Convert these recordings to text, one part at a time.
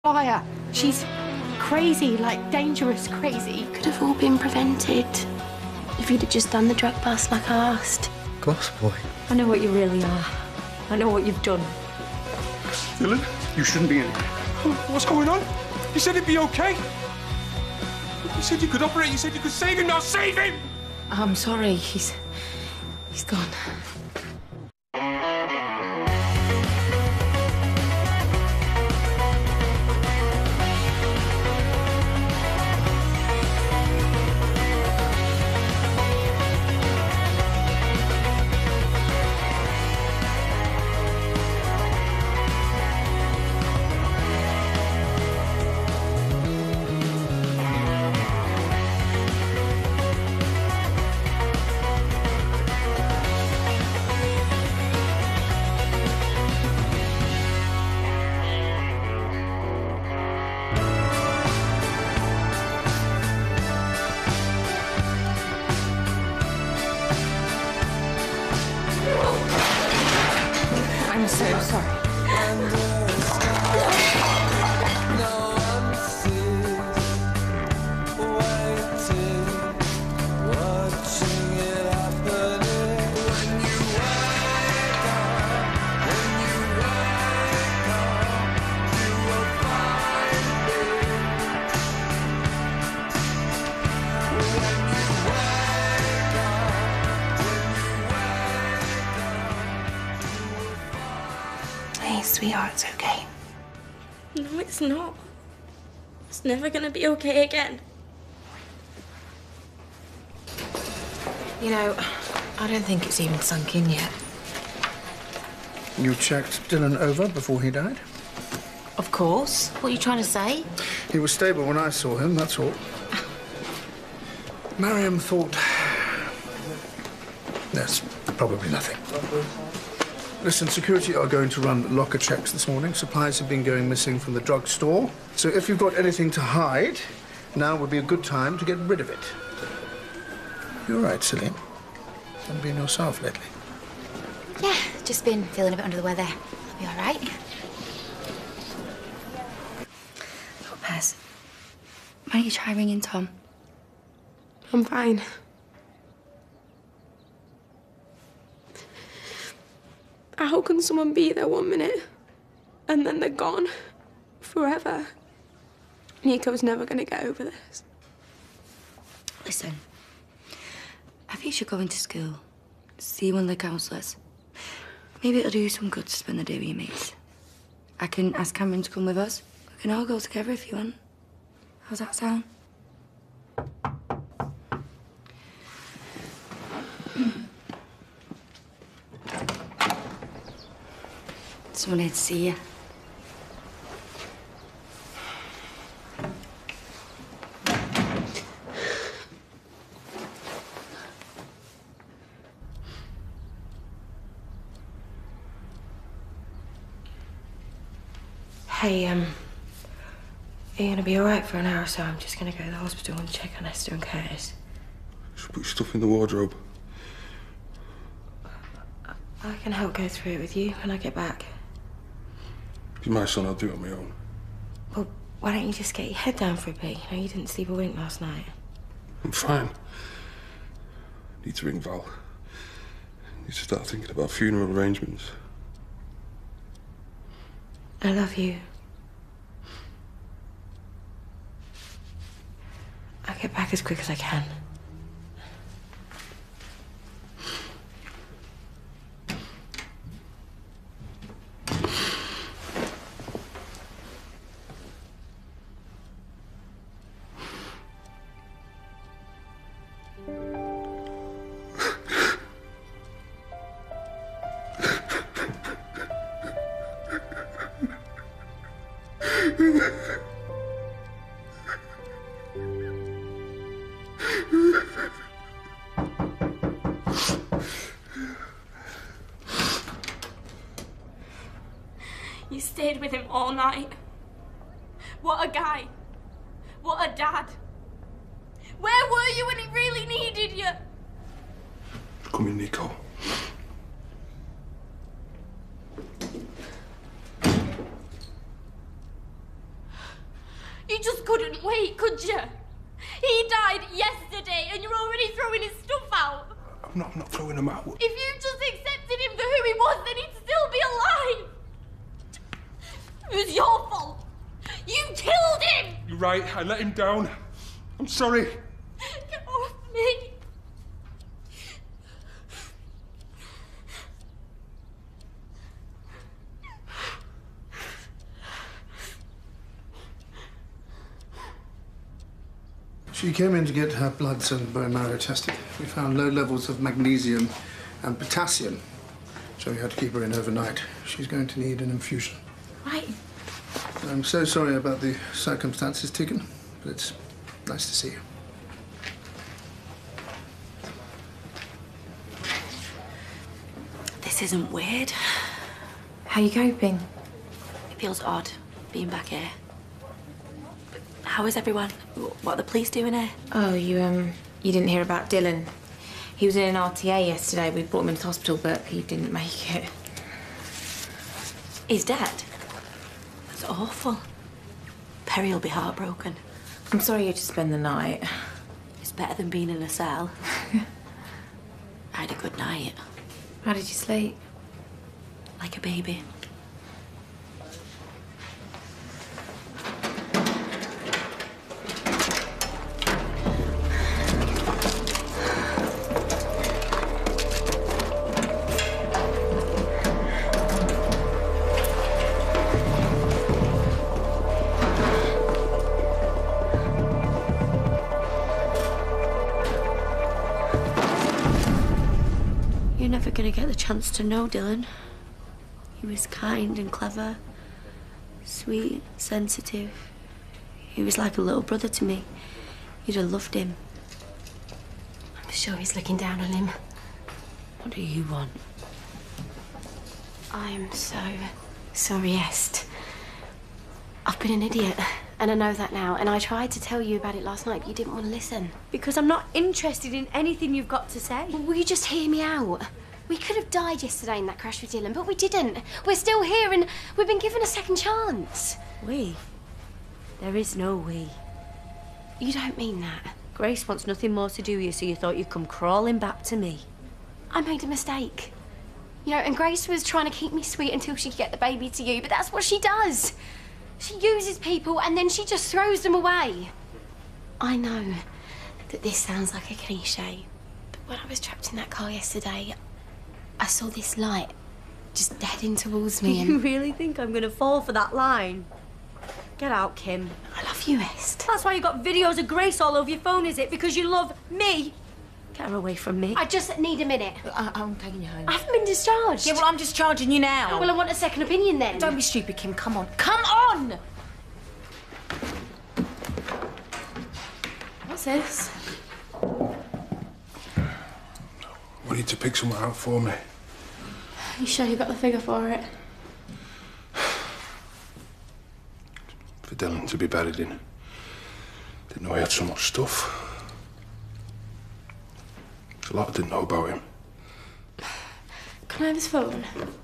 liar. She's crazy, like dangerous crazy. Could have all been prevented if you'd have just done the drug bust like I asked. Glass boy. I know what you really are. I know what you've done. Dylan, you shouldn't be in here. What's going on? You said he'd be okay. You said you could operate. You said you could save him. Now save him! I'm sorry. He's gone. I'm so sorry. Hey, sweetheart, it's okay. No, it's not. It's never gonna be okay again. You know, I don't think it's even sunk in yet. You checked Dylan over before he died? Of course. What are you trying to say? He was stable when I saw him, that's all. Mariam thought... There's probably nothing. Listen, security are going to run locker checks this morning. Supplies have been going missing from the drugstore. So if you've got anything to hide, now would be a good time to get rid of it. You're right, Celine. Haven't been yourself lately. Yeah, just been feeling a bit under the weather. I'll be all right. Look, Pez, why don't you try ringing Tom? I'm fine. How can someone be there 1 minute and then they're gone forever? Nico's never gonna get over this. Listen, I think you should go into school, see one of the counsellors. Maybe it'll do you some good to spend the day with your mates. I can ask Cameron to come with us. We can all go together if you want. How's that sound? Someone here to see you. Hey, are you gonna be all right for an hour or so? I'm just gonna go to the hospital and check on Esther and Curtis. Just put your stuff in the wardrobe. I can help go through it with you when I get back. Be my son, I'll do it on my own. Well, why don't you just get your head down for a bit? You know, you didn't sleep a wink last night. I'm fine. Need to ring Val. Need to start thinking about funeral arrangements. I love you. I'll get back as quick as I can. You stayed with him all night. What a guy. What a dad. Where were you when he really needed you? Come in, Nico. You just couldn't wait, could you? He died yesterday and you're already throwing his stuff out. I'm not throwing him out. If you just accepted him for who he was, then he'd still be alive. It was your fault. You killed him. You're right, I let him down. I'm sorry. Get off me. She came in to get her bloods and bone marrow tested. We found low levels of magnesium and potassium, so we had to keep her in overnight. She's going to need an infusion. Right. I'm so sorry about the circumstances, Tegan, but it's nice to see you. This isn't weird. How you coping? It feels odd being back here. But how is everyone? What are the police doing here? Oh, you didn't hear about Dylan? He was in an RTA yesterday. We brought him into hospital, but he didn't make it. He's dead? That's awful. Perry will be heartbroken. I'm sorry you had to spend the night. It's better than being in a cell. I had a good night. How did you sleep? Like a baby. You're never gonna get the chance to know Dylan. He was kind and clever, sweet, sensitive. He was like a little brother to me. You'd have loved him. I'm sure he's looking down on him. What do you want? I'm so sorry, Est. I've been an idiot, and I know that now. And I tried to tell you about it last night, but you didn't want to listen. Because I'm not interested in anything you've got to say. Will you just hear me out? We could have died yesterday in that crash with Dylan, but we didn't. We're still here, and we've been given a second chance. We? There is no we. You don't mean that. Grace wants nothing more to do with you, so you thought you'd come crawling back to me. I made a mistake. You know, and Grace was trying to keep me sweet until she could get the baby to you, but that's what she does. She uses people and then she just throws them away. I know that this sounds like a cliche, but when I was trapped in that car yesterday, I saw this light just heading towards me and... You really think I'm gonna fall for that line? Get out, Kim. I love you, Est. That's why you got videos of Grace all over your phone, is it? Because you love me? Get her away from me. I just need a minute. I'm taking you home. I haven't been discharged. Yeah, well, I'm discharging you now. Well, I want a second opinion then. Don't be stupid, Kim. Come on. Come on! What's this? I need to pick someone out for me. You sure you got the figure for it? For Dylan to be buried in. Didn't know he had so much stuff. There's a lot I didn't know about him. Can I have his phone?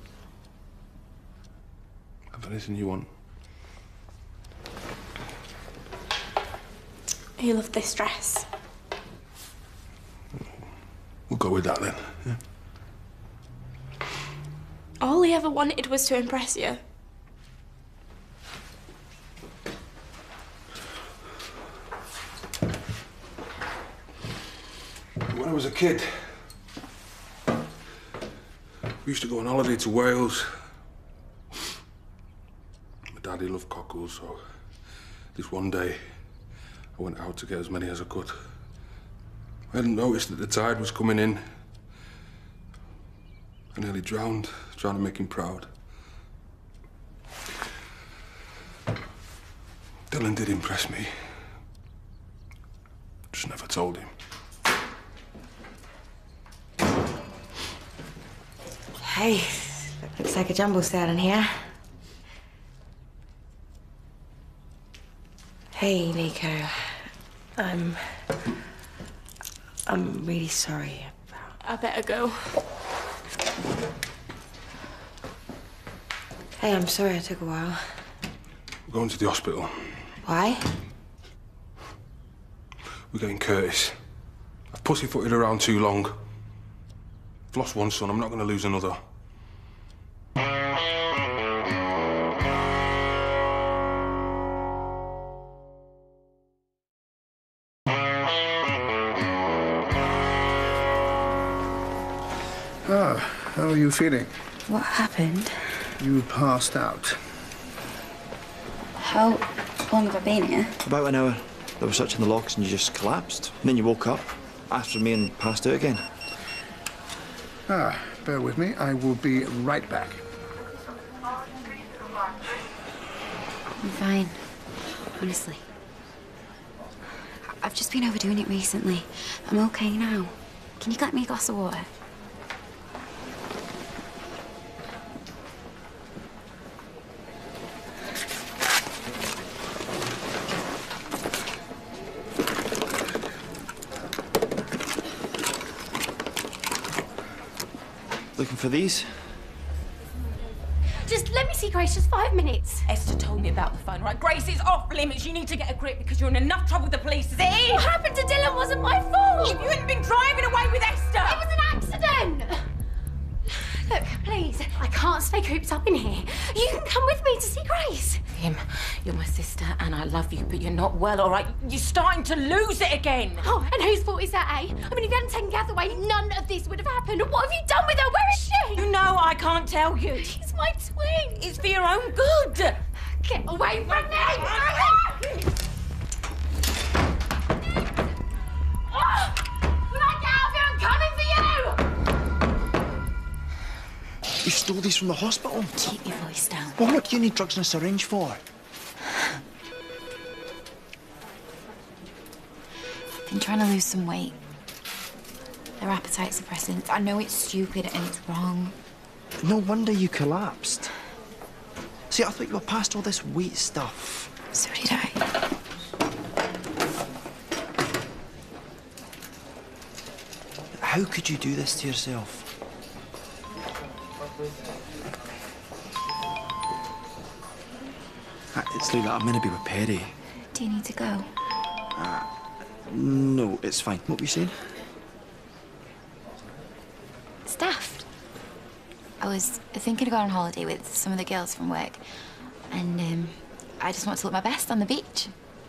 Have anything you want? He loved this dress. We'll go with that then. Yeah? All he ever wanted was to impress you. When I was a kid, we used to go on holiday to Wales. My daddy loved cockles, so this one day I went out to get as many as I could. I hadn't noticed that the tide was coming in. I nearly drowned, trying to make him proud. Dylan did impress me. Just never told him. Hey, looks like a jumble sale in here. Hey, Nico. I'm really sorry about... I better go. Hey, I'm sorry it took a while. We're going to the hospital. Why? We're getting Curtis. I've pussyfooted around too long. I've lost one son, I'm not going to lose another. Ah, how are you feeling? What happened? You passed out. How long have I been here? About an hour. There was such in the logs and you just collapsed. And then you woke up, asked for me and passed out again. Ah, bear with me. I will be right back. I'm fine. Honestly. I've just been overdoing it recently. I'm okay now. Can you get me a glass of water? Looking for these? Just let me see Grace, just 5 minutes. Esther told me about the phone, right? Grace is off limits. You need to get a grip because you're in enough trouble with the police. See? What happened to Dylan wasn't my fault. If you hadn't been driving away with Esther. It was an accident. Look, please, I can't stay cooped up in here. You can come with me to see Grace. Kim, you're my sister and I love you, but you're not well, all right? You're starting to lose it again. Oh, and whose fault is that, eh? I mean, if you hadn't taken Kath away, none of this would have happened. What have you done with her? Where is she? You know I can't tell you. She's my twin. It's for your own good. Get away from me! Oh! When I get out of here, I'm coming for you! You stole these from the hospital? Keep your voice down. Well, what do you need drugs in a syringe for? I've been trying to lose some weight. They're appetite suppressants. I know it's stupid and it's wrong. No wonder you collapsed. See, I thought you were past all this weight stuff. So did I. How could you do this to yourself? It's Leila, I'm meant to be with Perry. Do you need to go? No, it's fine. What were you saying? It's daft. I was thinking of going on holiday with some of the girls from work. And, I just want to look my best on the beach.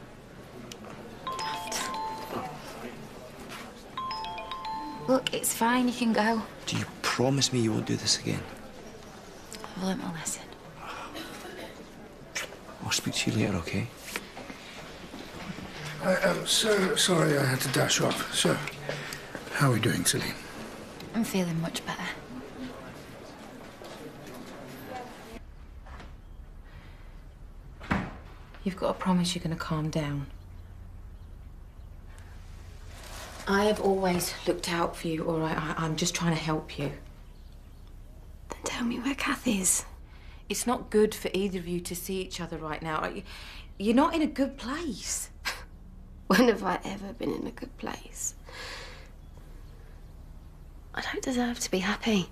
Daft. Look, it's fine. You can go. Do you promise me you won't do this again? I've learnt my lesson. I'll speak to you later, okay? I am so sorry I had to dash off. So, how are we doing, Celine? I'm feeling much better. You've got to promise you're going to calm down. I have always looked out for you, all right? I'm just trying to help you. Then tell me where Kath is. It's not good for either of you to see each other right now. You're not in a good place. When have I ever been in a good place? I don't deserve to be happy.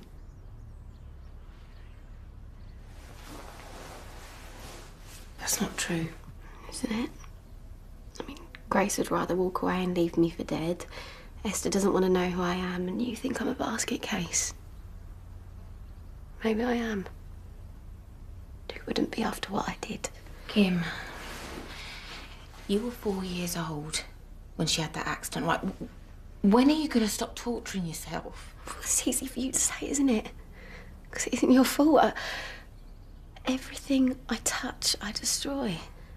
That's not true. Isn't it? I mean, Grace would rather walk away and leave me for dead. Esther doesn't want to know who I am, and you think I'm a basket case. Maybe I am. But it wouldn't be after what I did. Kim, you were 4 years old when she had that accident, right? When are you going to stop torturing yourself? Well, it's easy for you to say, isn't it? Because it isn't your fault. Everything I touch, I destroy.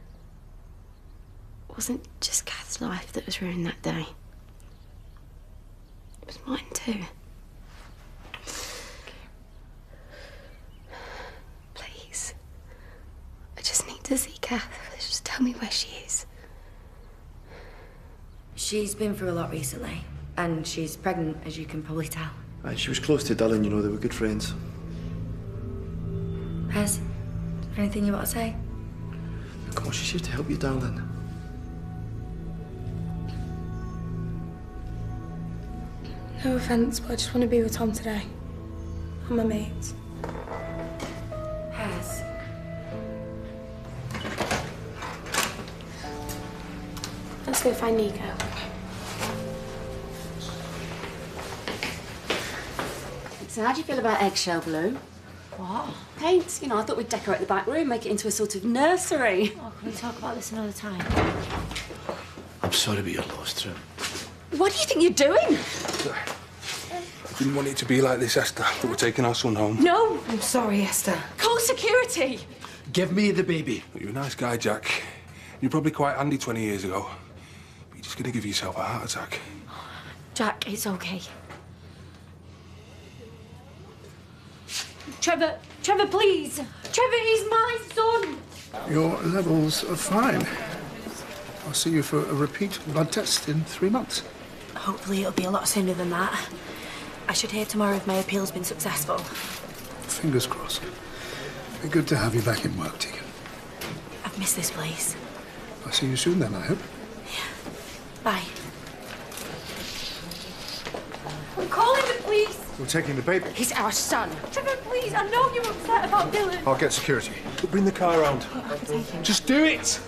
It wasn't just Kath's life that was ruined that day. It was mine too. Please. I just need to see Kath. Just tell me where she is. She's been through a lot recently. And she's pregnant, as you can probably tell. She was close to Dylan, you know, they were good friends. Has anything you want to say? Come on, she's here to help you, darling. No offence, but I just want to be with Tom today. And my mates. Has. Let's go find Nico. So how do you feel about eggshell blue? What? Paint. You know, I thought we'd decorate the back room, make it into a sort of nursery. Oh, can we talk about this another time? I'm sorry about your loss, Trim. What do you think you're doing? I didn't want it to be like this, Esther, that we're taking our son home. No! I'm sorry, Esther. Call security! Give me the baby. You're a nice guy, Jack. You're probably quite handy 20 years ago. But you're just going to give yourself a heart attack. Jack, it's okay. Trevor, please! Trevor, he's my son! Your levels are fine. I'll see you for a repeat blood test in 3 months. Hopefully it'll be a lot sooner than that. I should hear tomorrow if my appeal's been successful. Fingers crossed. Be good to have you back in work, Tegan. I've missed this place. I'll see you soon then, I hope. Bye. I'm calling the police! We're taking the baby. He's our son. Trevor, please, I know you're upset about Dylan. I'll get security. Bring the car around. Just do it!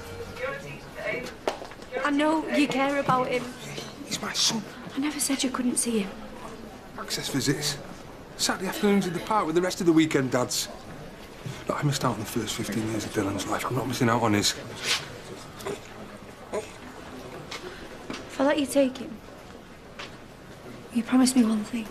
I know you care about him. He's my son. I never said you couldn't see him. Access visits. Saturday afternoons in the park with the rest of the weekend dads. Look, I missed out on the first 15 years of Dylan's life. I'm not missing out on his. If I let you take him, you promise me one thing.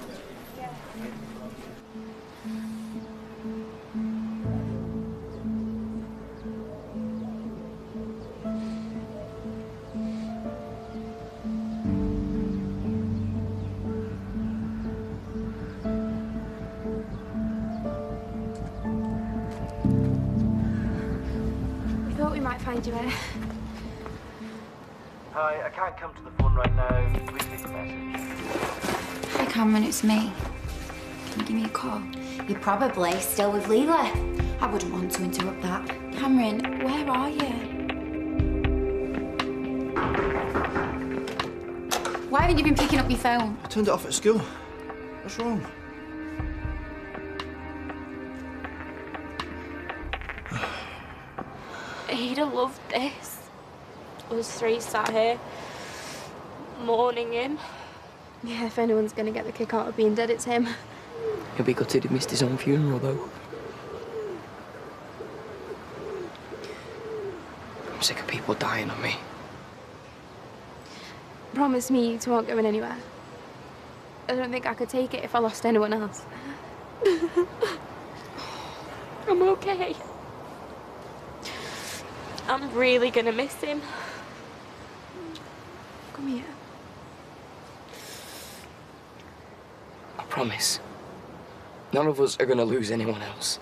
We thought we might find you here. Hi, I can't come to the phone right now. Please leave a message. Hi, Cameron, it's me. Can you give me a call? You're probably still with Leela. I wouldn't want to interrupt that. Cameron, where are you? Why haven't you been picking up your phone? I turned it off at school. What's wrong? He'd have loved this. Us three sat here, mourning him. Yeah, if anyone's gonna get the kick out of being dead, it's him. He'll be gutted he missed his own funeral, though. I'm sick of people dying on me. Promise me you two aren't going anywhere. I don't think I could take it if I lost anyone else. I'm okay. I'm really gonna miss him. Come here. I promise. None of us are gonna lose anyone else.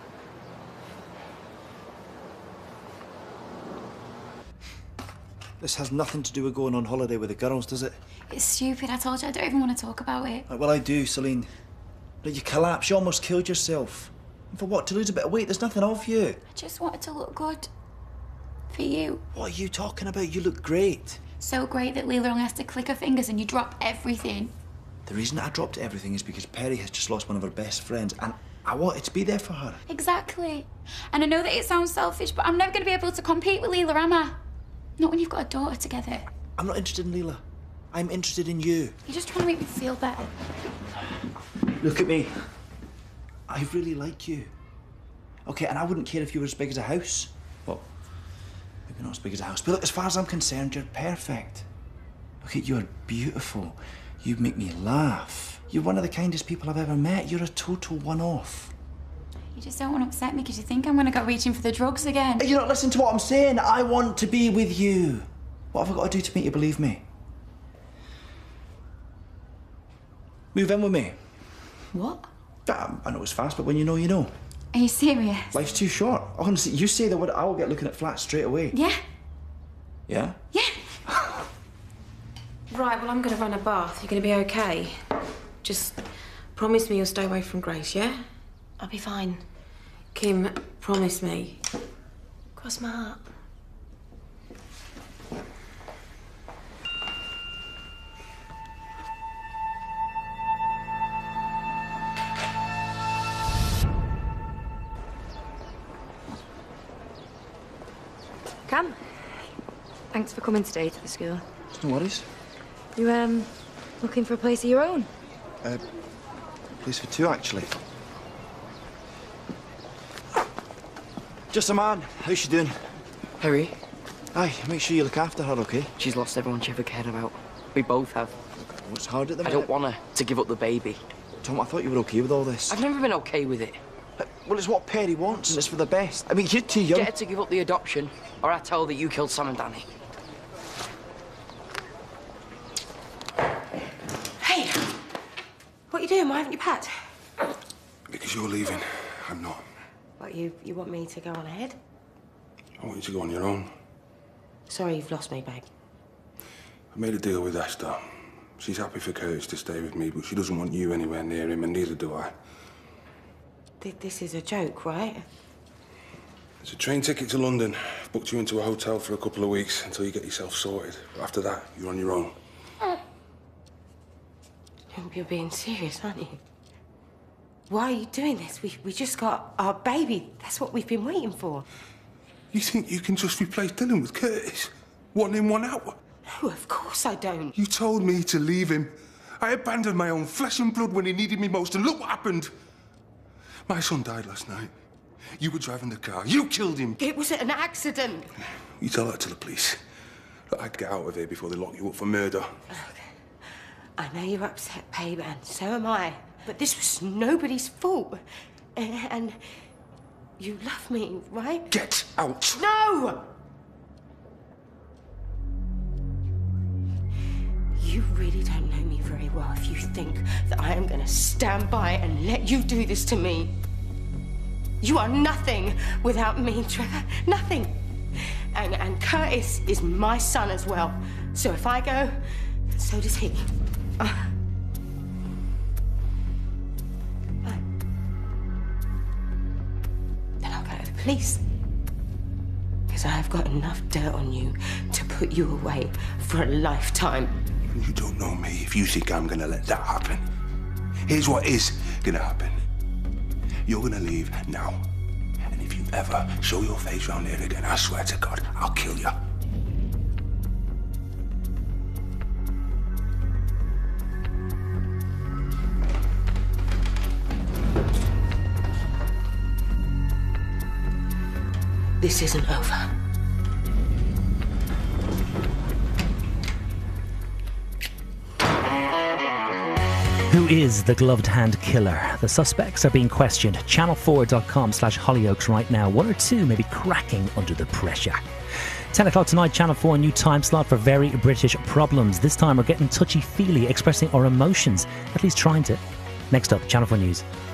This has nothing to do with going on holiday with the girls, does it? It's stupid. I told you I don't even want to talk about it. Well, I do, Celine. But you collapsed. You almost killed yourself. And for what? To lose a bit of weight? There's nothing of you. I just wanted to look good. For you. What are you talking about? You look great. So great that Leela only has to click her fingers and you drop everything. The reason I dropped everything is because Perry has just lost one of her best friends, and I wanted to be there for her. Exactly. And I know that it sounds selfish, but I'm never going to be able to compete with Leela, am I? Not when you've got a daughter together. I'm not interested in Leela. I'm interested in you. You're just trying to make me feel better. Look at me. I really like you. Okay, and I wouldn't care if you were as big as a house. Well, maybe not as big as a house, but look, as far as I'm concerned, you're perfect. Okay, you're beautiful. You make me laugh. You're one of the kindest people I've ever met. You're a total one-off. You just don't want to upset me because you think I'm going to go reaching for the drugs again. You're not listening to what I'm saying. I want to be with you. What have I got to do to make you believe me? Move in with me. What? I know it's fast, but when you know, you know. Are you serious? Life's too short. Honestly, you say the word, I will get looking at flats straight away. Yeah. Yeah? Yeah. Right, well, I'm going to run a bath. You're going to be okay? Just promise me you'll stay away from Grace, yeah? I'll be fine. Kim, promise me. Cross my heart. Cam, thanks for coming today to the school. No worries. You, looking for a place of your own? Place for two, actually. Just a man. How's she doing? Harry? Aye, make sure you look after her, okay? She's lost everyone she ever cared about. We both have. What's hard at the I minute? don't want her to give up the baby. Tom, I thought you were okay with all this. I've never been okay with it. Well, it's what Perry wants, and it's for the best. I mean, you're too young. Get her to give up the adoption, or I tell her that you killed Sam and Danny. Hey! What are you doing? Why haven't you packed? Because you're leaving, I'm not. What, you want me to go on ahead? I want you to go on your own. Sorry you've lost me, babe. I made a deal with Esther. She's happy for Curtis to stay with me, but she doesn't want you anywhere near him, and neither do I. This is a joke, right? There's a train ticket to London. I've booked you into a hotel for a couple of weeks until you get yourself sorted. But after that, you're on your own. You're being serious, aren't you? Why are you doing this? We just got our baby. That's what we've been waiting for. You think you can just replace Dylan with Curtis? 1 in, 1 out? No, of course I don't. You told me to leave him. I abandoned my own flesh and blood when he needed me most, and look what happened. My son died last night. You were driving the car. You killed him. It was an accident. You tell that to the police. That I'd get out of here before they lock you up for murder. I know you're upset, babe, and so am I. But this was nobody's fault. And you love me, right? Get out! No! You really don't know me very well if you think that I am going to stand by and let you do this to me. You are nothing without me, Trevor. Nothing. And Curtis is my son as well. So if I go, so does he. Then I'll go to the police. Because I've got enough dirt on you to put you away for a lifetime. You don't know me if you think I'm gonna let that happen. Here's what is gonna happen. You're gonna leave now. And if you ever show your face around here again, I swear to God, I'll kill you. This isn't over. Who is the gloved hand killer? The suspects are being questioned. Channel4.com/Hollyoaks right now. 1 or 2 may be cracking under the pressure. 10 o'clock tonight, Channel 4, new time slot for Very British Problems. This time we're getting touchy-feely, expressing our emotions, at least trying to. Next up, Channel 4 News.